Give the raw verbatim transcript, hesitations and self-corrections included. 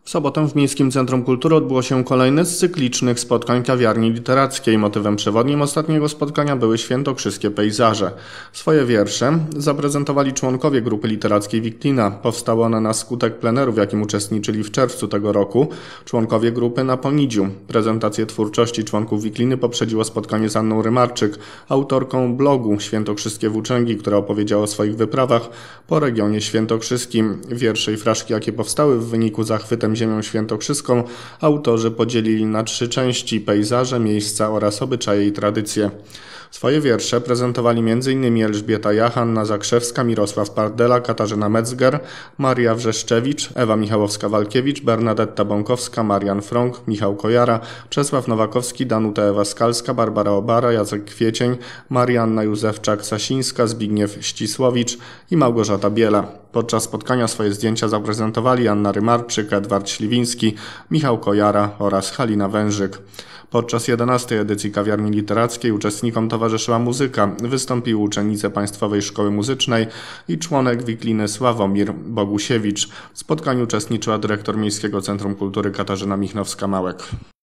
W sobotę w Miejskim Centrum Kultury odbyło się kolejne z cyklicznych spotkań kawiarni literackiej. Motywem przewodnim ostatniego spotkania były świętokrzyskie pejzaże. Swoje wiersze zaprezentowali członkowie grupy literackiej Wiklina. Powstały one na skutek pleneru, w jakim uczestniczyli w czerwcu tego roku członkowie grupy na Ponidziu. Prezentację twórczości członków Wikliny poprzedziło spotkanie z Anną Rymarczyk, autorką blogu Świętokrzyskie Włóczęgi, która opowiedziała o swoich wyprawach po regionie świętokrzyskim. Wiersze i fraszki, jakie powstały w wyniku zachwytem ziemią świętokrzyską, autorzy podzielili na trzy części: pejzaże, miejsca oraz obyczaje i tradycje. Swoje wiersze prezentowali m in Elżbieta Jach, Anna Zakrzewska, Mirosław Pardela, Katarzyna Metzger, Maria Wrzeszczewicz, Ewa Michałowska-Walkiewicz, Bernadetta Bąkowska, Marian Frąk, Michał Kojara, Czesław Nowakowski, Danuta Ewa Skalska, Barbara Obara, Jacek Kwiecień, Marianna Józefczak-Sasińska, Zbigniew Ścisłowicz i Małgorzata Biela. Podczas spotkania swoje zdjęcia zaprezentowali Anna Rymarczyk, Edward Śliwiński, Michał Kojara oraz Halina Wężyk. Podczas jedenastej edycji kawiarni literackiej uczestnikom towarzyszyła muzyka. Wystąpiły uczennice Państwowej Szkoły Muzycznej i członek Wikliny Sławomir Bogusiewicz. W spotkaniu uczestniczyła dyrektor Miejskiego Centrum Kultury Katarzyna Michnowska-Małek.